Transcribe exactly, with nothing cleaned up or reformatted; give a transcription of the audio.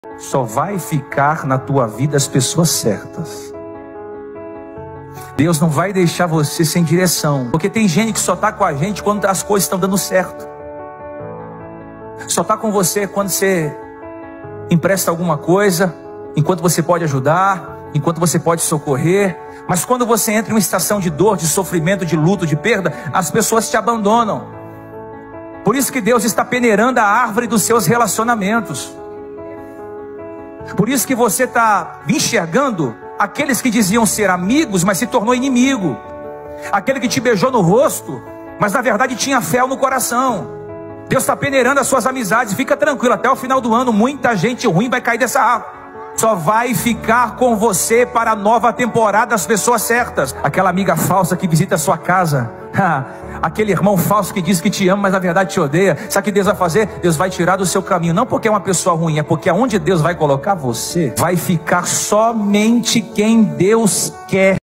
Só vai ficar na tua vida as pessoas certas. Deus não vai deixar você sem direção, porque tem gente que só está com a gente quando as coisas estão dando certo. Só está com você quando você empresta alguma coisa, enquanto você pode ajudar, enquanto você pode socorrer. Mas quando você entra em uma estação de dor, de sofrimento, de luto, de perda, as pessoas te abandonam. Por isso que Deus está peneirando a árvore dos seus relacionamentos. Por isso que você está enxergando aqueles que diziam ser amigos, mas se tornou inimigo. Aquele que te beijou no rosto, mas na verdade tinha fel no coração. Deus está peneirando as suas amizades. Fica tranquilo, até o final do ano muita gente ruim vai cair dessa árvore. Só vai ficar com você para a nova temporada as pessoas certas. Aquela amiga falsa que visita a sua casa, aquele irmão falso que diz que te ama, mas na verdade te odeia. Sabe o que Deus vai fazer? Deus vai tirar do seu caminho. Não porque é uma pessoa ruim, é porque aonde Deus vai colocar você, vai ficar somente quem Deus quer.